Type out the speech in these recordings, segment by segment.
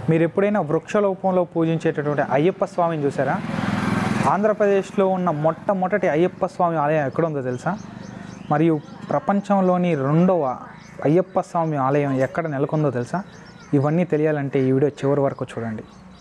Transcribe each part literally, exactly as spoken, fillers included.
మీరు ఎప్పుడైనా వృక్ష రూపంలో పూజించేటటువంటి అయ్యప్ప స్వామిని చూసారా? ఆంధ్రప్రదేశ్లో ఉన్న మొట్టమొదటి అయ్యప్ప స్వామి ఆలయం ఎక్కడుందో తెలుసా? మరియు ప్రపంచంలోని రెండవ అయ్యప్ప స్వామి ఆలయం ఎక్కడ నెలకొందో తెలుసా? ఇవన్నీ తెలియాలంటే ఈ వీడియో చివరి వరకు చూడండి.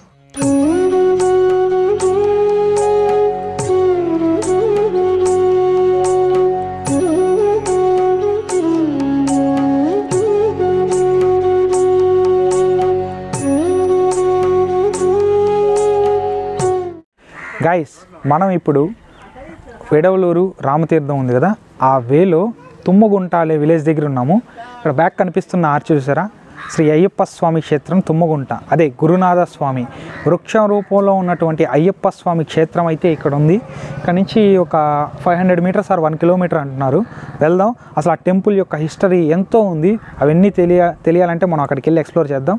గైస్, మనం ఇప్పుడు వెడవలూరు రామతీర్థం ఉంది కదా, ఆ వేలో తుమ్మగుంట అనే విలేజ్ దగ్గర ఉన్నాము. ఇక్కడ బ్యాక్ కనిపిస్తున్న ఆర్చ్ చూసారా? శ్రీ అయ్యప్ప స్వామి క్షేత్రం తుమ్మగుంట, అదే గురునాథ స్వామి వృక్ష రూపంలో ఉన్నటువంటి అయ్యప్ప స్వామి క్షేత్రం అయితే ఇక్కడ ఉంది. ఇక్కడ నుంచి ఒక five hundred meters or one kilometer అంటున్నారు. వెళ్దాం. అసలు ఆ టెంపుల్ యొక్క హిస్టరీ ఎంతో ఉంది. అవన్నీ తెలియ తెలియాలంటే మనం అక్కడికి వెళ్ళి ఎక్స్ప్లోర్ చేద్దాం.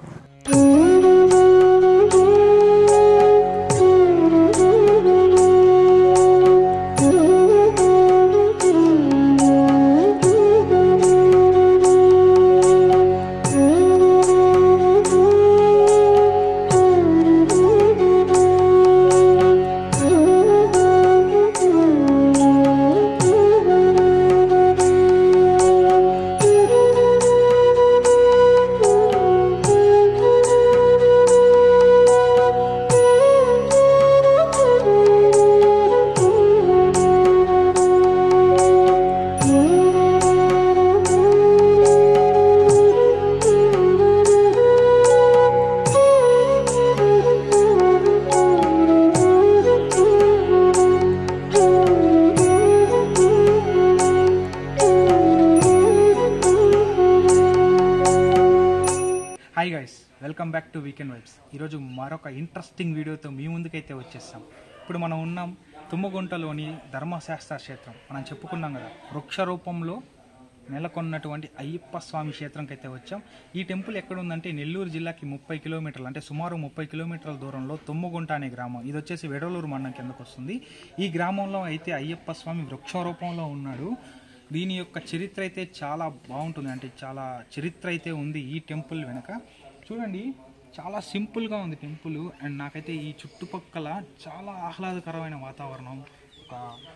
Hi guys, welcome back to weekend vibes. ఈరోజు మరొక ఇంట్రెస్టింగ్ వీడియోతో మీ ముందుకైతే వచ్చేస్తాం. ఇప్పుడు మనం ఉన్నాం తుమ్మగుంటలోని ధర్మశాస్త్ర క్షేత్రం. మనం చెప్పుకున్నాం కదా, వృక్ష రూపంలో నెలకొన్నటువంటి అయ్యప్ప స్వామి క్షేత్రంకి అయితే వచ్చాం. ఈ టెంపుల్ ఎక్కడ ఉందంటే నెల్లూరు జిల్లాకి ముప్పై కిలోమీటర్లు అంటే సుమారు ముప్పై కిలోమీటర్ల దూరంలో తుమ్మగుంట అనే గ్రామం. ఇది వచ్చేసి వెడవలూరు మండలం కిందకు వస్తుంది. ఈ గ్రామంలో అయితే అయ్యప్ప స్వామి వృక్ష రూపంలో ఉన్నాడు. దీని యొక్క చరిత్ర అయితే చాలా బాగుంటుంది, అంటే చాలా చరిత్ర అయితే ఉంది ఈ టెంపుల్ వెనక. చూడండి, చాలా సింపుల్గా ఉంది టెంపుల్. అండ్ నాకైతే ఈ చుట్టుపక్కల చాలా ఆహ్లాదకరమైన వాతావరణం, ఒక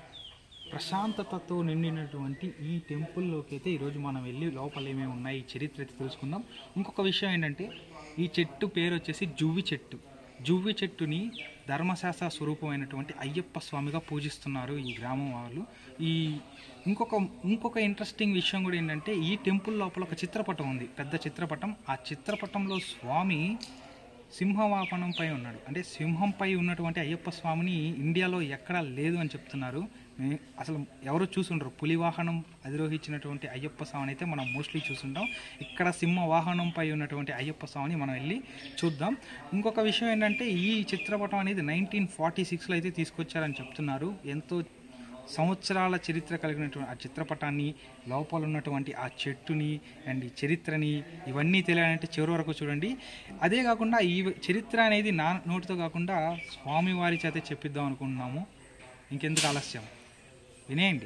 ప్రశాంతతతో నిండినటువంటి ఈ టెంపుల్లోకి అయితే ఈరోజు మనం వెళ్ళి లోపల ఏమేమి ఉన్నాయి ఈ చరిత్ర అయితే తెలుసుకుందాం. ఇంకొక విషయం ఏంటంటే, ఈ చెట్టు పేరు వచ్చేసి జువ్వి చెట్టు. జువ్వి చెట్టుని ధర్మశాస్త్ర స్వరూపమైనటువంటి అయ్యప్ప స్వామిగా పూజిస్తున్నారు ఈ గ్రామం వాళ్ళు. ఈ ఇంకొక ఇంకొక ఇంట్రెస్టింగ్ విషయం కూడా ఏంటంటే, ఈ టెంపుల్ లోపల ఒక చిత్రపటం ఉంది, పెద్ద చిత్రపటం. ఆ చిత్రపటంలో స్వామి సింహవాహనంపై ఉన్నాడు. అంటే సింహంపై ఉన్నటువంటి అయ్యప్ప స్వామిని ఇండియాలో ఎక్కడా లేదు అని చెప్తున్నారు. అసలు ఎవరు చూసుండరు. పులి వాహనం అధిరోహించినటువంటి అయ్యప్ప స్వామిని అయితే మనం మోస్ట్లీ చూసుంటాం. ఇక్కడ సింహ వాహనంపై ఉన్నటువంటి అయ్యప్ప స్వామిని మనం వెళ్ళి చూద్దాం. ఇంకొక విషయం ఏంటంటే, ఈ చిత్రపటం అనేది నైన్టీన్ ఫార్టీ సిక్స్లో అయితే తీసుకొచ్చారని చెప్తున్నారు. ఎంతో సంవత్సరాల చరిత్ర కలిగినటువంటి ఆ చిత్రపటాన్ని, లోపల ఉన్నటువంటి ఆ చెట్టుని అండ్ ఈ చరిత్రని ఇవన్నీ తెలియాలంటే చివరి వరకు చూడండి. అదే కాకుండా ఈ చరిత్ర అనేది నా నోటితో కాకుండా స్వామివారి చేత చెప్పిద్దాం అనుకుంటున్నాము. ఇంకెందుకు ఆలస్యం, వినేయండి.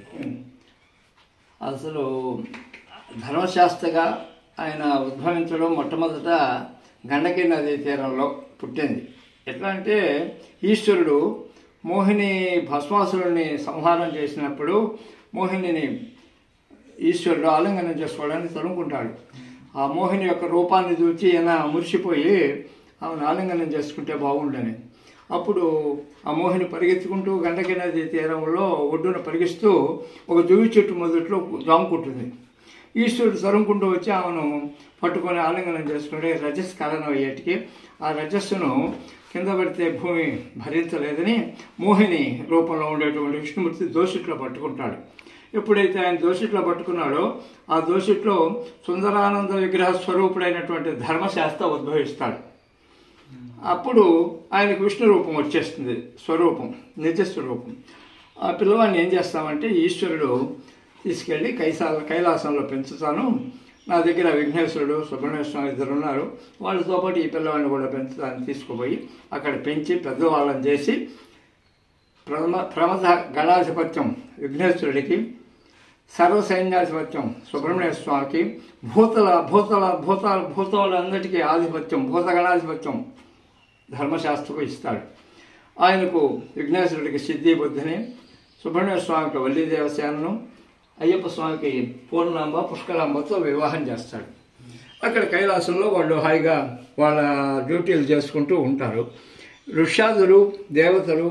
అసలు ధర్మశాస్త్రగా ఆయన ఉద్భవించడం మొట్టమొదట గండకి నది తీరంలో పుట్టింది. ఎట్లా అంటే, ఈశ్వరుడు మోహిని భస్మాసురుడిని సంహారం చేసినప్పుడు మోహినిని ఈశ్వరుడు ఆలింగనం చేసుకోవడానికి తరుముకుంటాడు. ఆ మోహిని యొక్క రూపాన్ని చూచి ఈయన మురిసిపోయి ఆమెను ఆలింగనం చేసుకుంటే బాగుండని. అప్పుడు ఆ మోహిని పరిగెత్తుకుంటూ గండకి నది తీరంలో ఒడ్డున పరిగిస్తూ ఒక జువ్వి చెట్టు మొదట్లో జాముకుంటుంది. ఈశ్వరుడు తరుముకుంటూ వచ్చి ఆమెను పట్టుకొని ఆలింగనం చేసుకుంటే రజస్ కారణం అయ్యేటికి ఆ రజస్సును కింద పడితే భూమి భరించలేదని మోహిని రూపంలో ఉండేటువంటి విష్ణుమూర్తి దోషిట్లో పట్టుకుంటాడు. ఎప్పుడైతే ఆయన దోషిట్లో పట్టుకున్నాడో ఆ దోషిట్లో సుందరానంద విగ్రహ స్వరూపుడైనటువంటి ధర్మశాస్త్ర ఉద్భవిస్తాడు. అప్పుడు ఆయనకు విష్ణు రూపం వచ్చేస్తుంది, స్వరూపం, నిజస్వరూపం. ఆ పిల్లవాడిని ఏం చేస్తామంటే, ఈశ్వరుడు తీసుకెళ్ళి కైసాల కైలాసంలో పెంచుతాను, నా దగ్గర విఘ్నేశ్వరుడు సుబ్రహ్మణ్య స్వామి ఇద్దరు ఉన్నారు, వాళ్ళతో పాటు ఈ పిల్లవాడిని కూడా పెంచుతాను తీసుకుపోయి అక్కడ పెంచి పెద్దవాళ్ళని చేసి ప్రథమ ప్రమథ గణాధిపత్యం విఘ్నేశ్వరుడికి, సర్వసైన్యాధిపత్యం సుబ్రహ్మణ్య స్వామికి, భూతల భూతల భూతాల భూతాలందరికీ ఆధిపత్యం, భూతగణాధిపత్యం ధర్మశాస్త్రకు ఇస్తాడు. ఆయనకు విఘ్నేశ్వరుడికి సిద్ధి బుద్ధిని, సుబ్రహ్మణ్య స్వామికి వల్లి దేవసేనను, అయ్యప్ప స్వామికి పూర్ణాంబ పుష్కలాంబతో వివాహం చేస్తాడు. అక్కడ కైలాసంలో వాళ్ళు హాయిగా వాళ్ళ డ్యూటీలు చేసుకుంటూ ఉంటారు. ఋష్యాదులు, దేవతలు,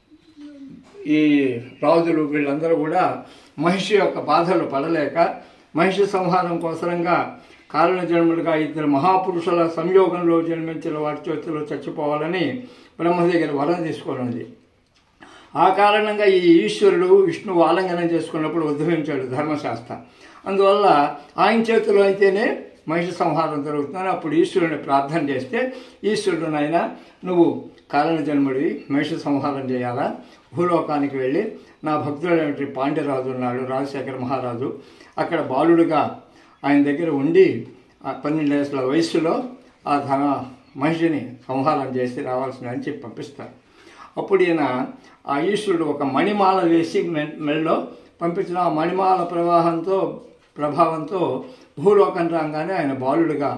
ఈ రాజులు వీళ్ళందరూ కూడా మహిషి యొక్క బాధలు పడలేక మహిషి సంహారం కోసరంగా కారణ జన్మలుగా ఇద్దరు మహాపురుషుల సంయోగంలో జన్మించిన వారి చేతిలో చచ్చిపోవాలని బ్రహ్మ దగ్గర వరం తీసుకోనుంది. ఆ కారణంగా ఈ ఈశ్వరుడు విష్ణువు ఆలింగనం చేసుకున్నప్పుడు ఉద్భవించాడు ధర్మశాస్త్ర. అందువల్ల ఆయన చేతిలో అయితేనే మహిషి సంహారం జరుగుతుందని అప్పుడు ఈశ్వరుని ప్రార్థన చేస్తే, ఈశ్వరుడు నాయన నువ్వు కారణ జన్ముడివి, మహిషి సంహారం చేయాలా, భూలోకానికి వెళ్ళి నా భక్తుడైనటువంటి పాండ్యరాజు ఉన్నాడు, రాజశేఖర మహారాజు, అక్కడ బాలుడుగా ఆయన దగ్గర ఉండి ఆ పన్నెండేళ్ల వయస్సులో ఆ ధన మహిషిని సంహారం చేసి రావాల్సిందని చెప్పి పంపిస్తాడు. అప్పుడు ఈయన ఆ ఈశ్వరుడు ఒక మణిమాల వేసి మెల్లో పంపించిన ఆ మణిమాల ప్రవాహంతో ప్రభావంతో భూలోకం రాగానే ఆయన బాలుడుగా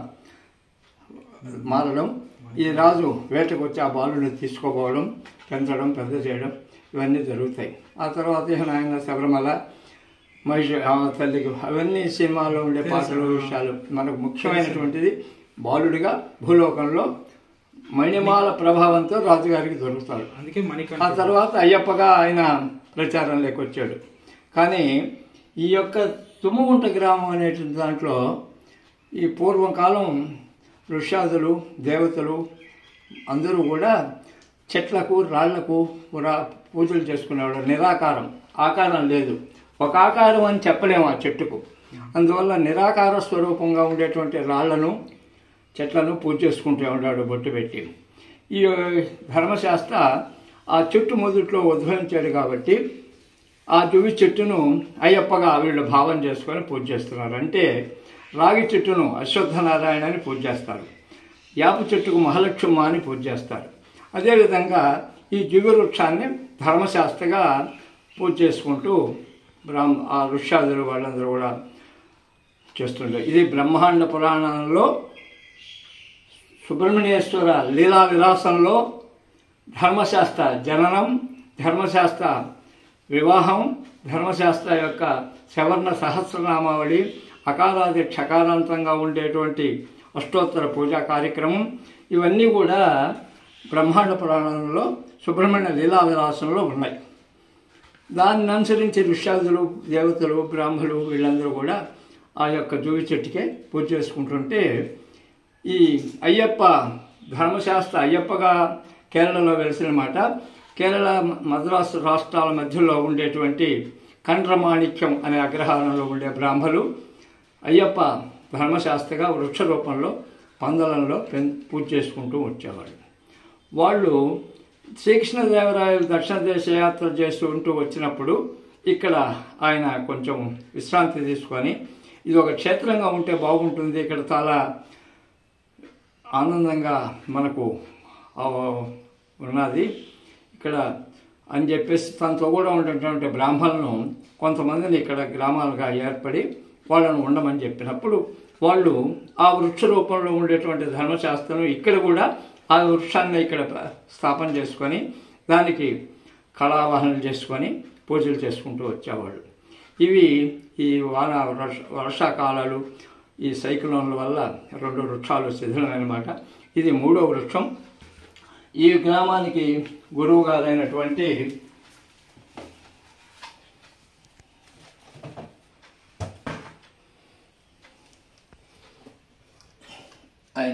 మారడం, ఈ రాజు వేటకు వచ్చి ఆ బాలుడిని తీసుకోపోవడం, పెంచడం, పెద్ద చేయడం ఇవన్నీ జరుగుతాయి. ఆ తర్వాత ఆయన శబరిమల మహిషి తల్లికి అవన్నీ సినిమాల్లో ఉండే పాటలు విషయాలు. మనకు ముఖ్యమైనటువంటిది బాలుడిగా భూలోకంలో మణిమాల ప్రభావంతో రాజుగారికి దొరుకుతాడు. ఆ తర్వాత అయ్యప్పగా ఆయన ప్రచారంలోకి వచ్చాడు. కానీ ఈ యొక్క తుమ్మగుంట గ్రామం అనేటువంటి దాంట్లో ఈ పూర్వకాలం ఋష్యాదులు, దేవతలు అందరూ కూడా చెట్లకు, రాళ్లకు పూజలు చేసుకునేవాడు. నిరాకారం, ఆకారం లేదు. ఒక ఆకారం అని చెప్పలేము ఆ చెట్టుకు. అందువల్ల నిరాకార స్వరూపంగా ఉండేటువంటి రాళ్లను, చెట్లను పూజ చేసుకుంటూ ఉన్నాడు బొట్టు పెట్టి. ఈ ధర్మశాస్త్ర ఆ చెట్టు మొదట్లో ఉద్భవించాడు కాబట్టి ఆ దువి చెట్టును అయ్యప్పగా వీళ్ళు భావం చేసుకొని పూజ చేస్తున్నారు. అంటే రాగి చెట్టును అశ్వత్థనారాయణ అని పూజ చేస్తారు, యాప చెట్టుకు మహాలక్ష్మ అని పూజ చేస్తారు. అదేవిధంగా ఈ దివ్య వృక్షాన్ని ధర్మశాస్త్రగా పూజ చేసుకుంటూ బ్రహ్మ ఆ ఋష్యాదులు వాళ్ళందరూ కూడా చేస్తుంటారు. ఇది బ్రహ్మాండ పురాణంలో సుబ్రహ్మణ్యేశ్వర లీలా విలాసంలో ధర్మశాస్త్ర జననం, ధర్మశాస్త్ర వివాహం, ధర్మశాస్త్ర యొక్క సవర్ణ సహస్రనామావళి, అకారాది క్షకారాంతంగా ఉండేటువంటి అష్టోత్తర పూజా కార్యక్రమం ఇవన్నీ కూడా బ్రహ్మాండ పురాణంలో సుబ్రహ్మణ్య లీలా విలాసంలో ఉన్నాయి. దాన్ని అనుసరించి ఋష్యాదులు, దేవతలు, బ్రాహ్మణులు వీళ్ళందరూ కూడా ఆ యొక్క జూవి చెట్టుకే పూజ చేసుకుంటుంటే ఈ అయ్యప్ప ధర్మశాస్త్ర అయ్యప్పగా కేరళలో వెలిసిన మాట. కేరళ మద్రాసు రాష్ట్రాల మధ్యలో ఉండేటువంటి కండ్రమాణిక్యం అనే అగ్రహారంలో ఉండే బ్రాహ్మలు అయ్యప్ప ధర్మశాస్త్రగా వృక్ష రూపంలో పందలంలో పూజ చేసుకుంటూ వచ్చేవాళ్ళు. వాళ్ళు శ్రీకృష్ణదేవరాయలు దక్షిణ దేశ యాత్ర చేస్తూ ఉంటూ వచ్చినప్పుడు ఇక్కడ ఆయన కొంచెం విశ్రాంతి తీసుకొని ఇది ఒక క్షేత్రంగా ఉంటే బాగుంటుంది, ఇక్కడ చాలా ఆనందంగా మనకు ఉన్నది ఇక్కడ అని చెప్పేసి తనతో కూడా ఉండేటువంటి బ్రాహ్మణులను కొంతమందిని ఇక్కడ గ్రామాలుగా ఏర్పడి వాళ్ళను ఉండమని చెప్పినప్పుడు వాళ్ళు ఆ వృక్ష రూపంలో ఉండేటువంటి ధర్మశాస్త్రం ఇక్కడ కూడా ఆ వృక్షాన్ని ఇక్కడ స్థాపన చేసుకొని దానికి కళావాహనలు చేసుకొని పూజలు చేసుకుంటూ వచ్చేవాళ్ళు. ఇవి ఈ వాన వర్షాకాలాలు, ఈ సైక్లోన్ల వల్ల రెండు వృక్షాలు శిథిలమైనమాట. ఇది మూడో వృక్షం. ఈ గ్రామానికి గురువు గారైనటువంటి ఆయన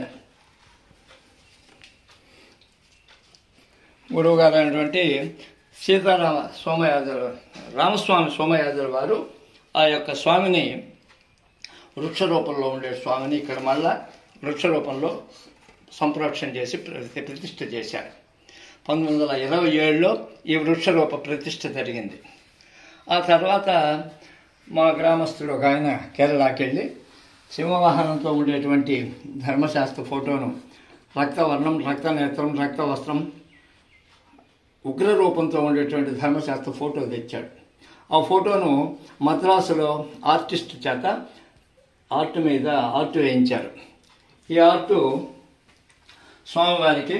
గురువు గారైనటువంటి సీతారామ సోమయాజుల రామస్వామి సోమయాజుల వారు ఆ యొక్క స్వామిని వృక్ష రూపంలో ఉండే స్వామిని ఇక్కడ మళ్ళా వృక్ష రూపంలో సంప్రోక్షణ చేసి ప్రతి ప్రతిష్ఠ చేశారు. పంతొమ్మిది వందల ఇరవై ఏడులో ఈ వృక్ష రూప ప్రతిష్ఠ జరిగింది. ఆ తర్వాత మా గ్రామస్తుడు ఒక ఆయన కేరళకి వెళ్ళి సింహవాహనంతో ఉండేటువంటి ధర్మశాస్త్ర ఫోటోను రక్తవర్ణం, రక్తనేత్రం, రక్త వస్త్రం, ఉగ్ర రూపంతో ఉండేటువంటి ధర్మశాస్త్ర ఫోటో తెచ్చాడు. ఆ ఫోటోను మద్రాసులో ఆర్టిస్ట్ చేత ఆర్ట్ మీద ఆర్ట్ వేయించారు. ఈ ఆర్టు స్వామివారికి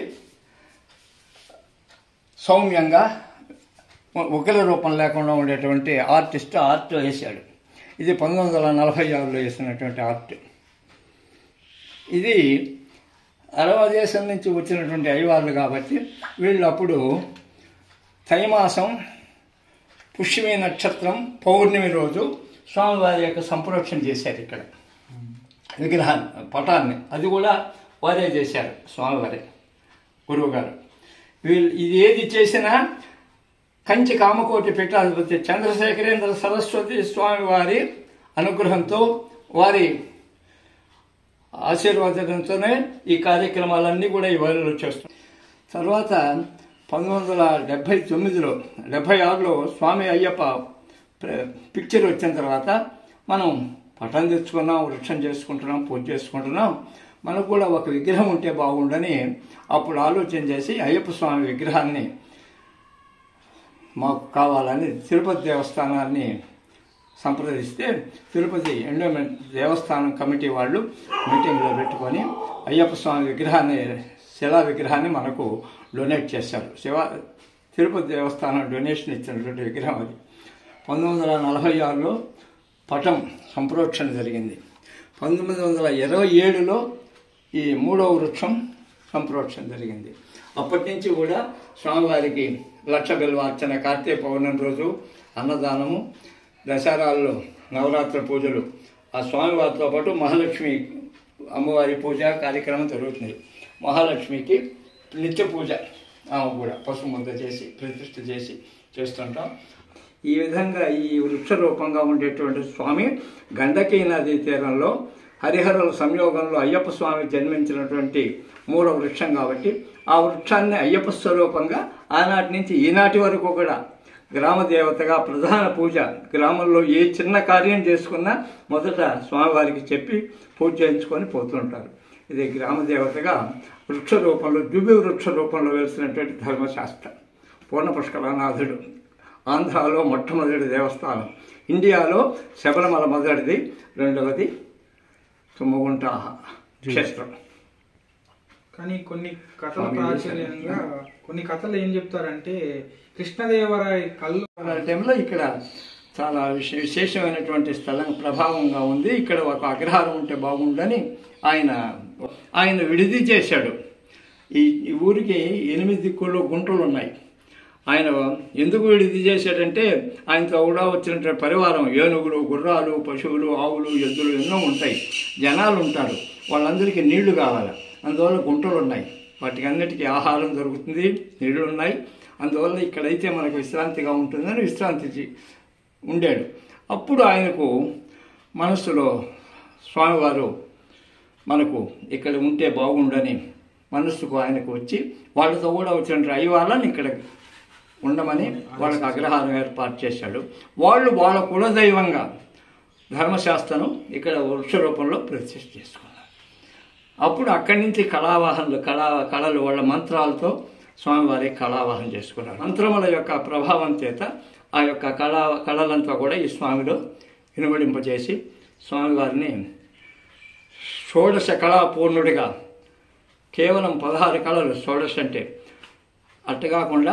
సౌమ్యంగా ఉగ్ర రూపం లేకుండా ఉండేటువంటి ఆర్టిస్ట్ ఆర్ట్ వేశాడు. ఇది పంతొమ్మిది వందల నలభై ఆరులో వేసినటువంటి ఆర్ట్. ఇది అరవ దేశం నుంచి వచ్చినటువంటి అయ్యవార్లు కాబట్టి వీళ్ళు అప్పుడు తైమాసం పుష్యమి నక్షత్రం పౌర్ణమి రోజు స్వామివారి యొక్క సంప్రోక్షణ చేశారు ఇక్కడ విగ్రహాన్ని, పటాన్ని. అది కూడా వారే చేశారు, స్వామివారే గురువు గారు. వీళ్ళు ఇది ఏది చేసినా కంచి కామకోటి పీఠాధిపతి చంద్రశేఖరేంద్ర సరస్వతి స్వామివారి అనుగ్రహంతో, వారి ఆశీర్వాదంతోనే ఈ కార్యక్రమాలన్నీ కూడా ఈ వారిలో చేస్తాం. తర్వాత పంతొమ్మిది వందల డెబ్భై తొమ్మిదిలో డెబ్భై ఆరులో స్వామి అయ్యప్ప పిక్చర్ వచ్చిన తర్వాత మనం పటం తెచ్చుకున్నాం, వృక్షం చేసుకుంటున్నాం, పూజ చేసుకుంటున్నాం. మనకు కూడా ఒక విగ్రహం ఉంటే బాగుండని అప్పుడు ఆలోచన చేసి అయ్యప్ప స్వామి విగ్రహాన్ని మాకు కావాలని తిరుపతి దేవస్థానాన్ని సంప్రదిస్తే తిరుపతి ఎండోమెంట్ దేవస్థానం కమిటీ వాళ్ళు మీటింగ్లో పెట్టుకొని అయ్యప్ప స్వామి విగ్రహాన్ని, శిలా విగ్రహాన్ని మనకు డొనేట్ చేశారు. శివ తిరుపతి దేవస్థానం డొనేషన్ ఇచ్చినటువంటి విగ్రహం అది. పంతొమ్మిది వందల నలభై ఆరులో పటం సంప్రోక్షణ జరిగింది. పంతొమ్మిది వందల ఇరవై ఏడులో ఈ మూడవ వృక్షం సంప్రోక్షణ జరిగింది. అప్పటి నుంచి కూడా స్వామివారికి లక్ష బిల్వార్చన, కార్తీక పౌర్ణమి రోజు అన్నదానము, దసరాల్లో నవరాత్రి పూజలు, ఆ స్వామివారితో పాటు మహాలక్ష్మి అమ్మవారి పూజ కార్యక్రమం జరుగుతుంది. మహాలక్ష్మికి నిత్య పూజ ఆమె కూడా పసుపు ముద్ద చేసి ప్రతిష్ఠ చేసి చేస్తుంటాం. ఈ విధంగా ఈ వృక్ష రూపంగా ఉండేటువంటి స్వామి గండకీ నదీ తీరంలో హరిహరుల సంయోగంలో అయ్యప్ప స్వామి జన్మించినటువంటి మూల వృక్షం కాబట్టి ఆ వృక్షాన్ని అయ్యప్ప స్వరూపంగా ఆనాటి నుంచి ఈనాటి వరకు కూడా గ్రామ దేవతగా ప్రధాన పూజ, గ్రామంలో ఏ చిన్న కార్యం చేసుకున్నా మొదట స్వామివారికి చెప్పి పూజ చేయించుకొని పోతుంటారు. ఇది గ్రామ దేవతగా వృక్ష రూపంలో, దుబ్బి వృక్ష రూపంలో వెలిసినటువంటి ధర్మశాస్త్రం. పూర్ణ పుష్కరనాథుడు ఆంధ్రాలో మొట్టమొదటి దేవస్థానం, ఇండియాలో శబరిమల మొదటిది, రెండవది తుమ్మగుంట క్షేత్రం. కానీ కొన్ని కథలు ప్రాచుర్యంగా కొన్ని కథలు ఏం చెప్తారంటే కృష్ణదేవరాయ కళ్ళు టైంలో ఇక్కడ చాలా విశే విశేషమైనటువంటి స్థలం ప్రభావంగా ఉంది. ఇక్కడ ఒక అగ్రహారం ఉంటే బాగుండని ఆయన ఆయన విడిది చేశాడు. ఈ ఈ ఊరికి ఎనిమిది దిక్కుల్లో గుంటలు ఉన్నాయి. ఆయన ఎందుకు విడిది చేశాడంటే ఆయనతో కూడా వచ్చినటువంటి పరివారం, ఏనుగులు, గుర్రాలు, పశువులు, ఆవులు, ఎద్దులు ఎన్నో ఉంటాయి, జనాలు ఉంటారు, వాళ్ళందరికీ నీళ్లు కావాలి. అందువల్ల గుంటలు ఉన్నాయి, వాటికి అన్నిటికీ ఆహారం దొరుకుతుంది, నీళ్లు ఉన్నాయి. అందువల్ల ఇక్కడైతే మనకు విశ్రాంతిగా ఉంటుందని విశ్రాంతి ఉండాడు. అప్పుడు ఆయనకు మనస్సులో స్వామివారు మనకు ఇక్కడ ఉంటే బాగుండని మనస్సుకు ఆయనకు వచ్చి వాళ్ళతో కూడా వచ్చిన అయ్యవాళ్ళని ఇక్కడ ఉండమని వాళ్ళకి అగ్రహారం ఏర్పాటు చేశాడు. వాళ్ళు వాళ్ళ కులదైవంగా ధర్మశాస్త్రం ఇక్కడ వృక్ష రూపంలో ప్రతిష్ఠ చేసుకున్నారు. అప్పుడు అక్కడి నుంచి కళావాహనలు కళా కళలు వాళ్ళ మంత్రాలతో స్వామివారి కళావాహన చేసుకున్నారు. మంత్రముల యొక్క ప్రభావం చేత ఆ యొక్క కళా కళలంతా కూడా ఈ స్వామిలో వినబడింపజేసి స్వామివారిని షోడశ కళాపూర్ణుడిగా, కేవలం పదహారు కళలు షోడశ అంటే, అట్టు కాకుండా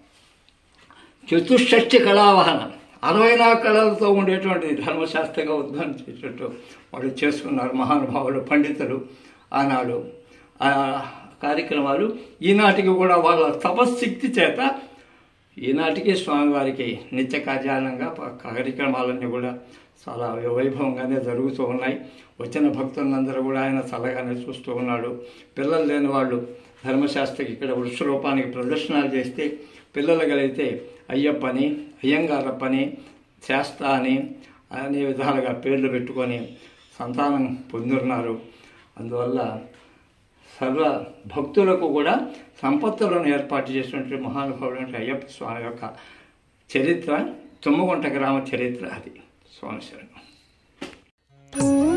చతుషష్ఠి కళావహన అరవై నాలుగు కళలతో ఉండేటువంటి ధర్మశాస్త్రంగా ఉద్భవించేటట్టు వాళ్ళు చేసుకున్నారు మహానుభావులు, పండితులు. ఆనాడు ఆ కార్యక్రమాలు ఈనాటికి కూడా వాళ్ళ తపశక్తి చేత ఈనాటికి స్వామివారికి నిత్య కార్యాలంగా కార్యక్రమాలన్నీ కూడా చాలా వైభవంగానే జరుగుతూ ఉన్నాయి. వచ్చిన భక్తులందరూ కూడా ఆయన చల్లగానే చూస్తూ ఉన్నాడు. పిల్లలు లేని వాళ్ళు ధర్మశాస్త్రకి ఇక్కడ వృక్ష రూపానికి ప్రదర్శనలు చేస్తే పిల్లలు కలిగితే అయ్యప్పని, అయ్యంగారప్పని, శాస్త్ర అని అనే విధాలుగా పేర్లు పెట్టుకొని సంతానం పొందుతున్నారు. అందువల్ల సర్వ భక్తులకు కూడా సంపత్తులను ఏర్పాటు చేసినటువంటి మహానుభావుడు అయ్యప్ప స్వామి యొక్క చరిత్ర, తుమ్మగుంట గ్రామ చరిత్ర అది. స్వామి శరణం.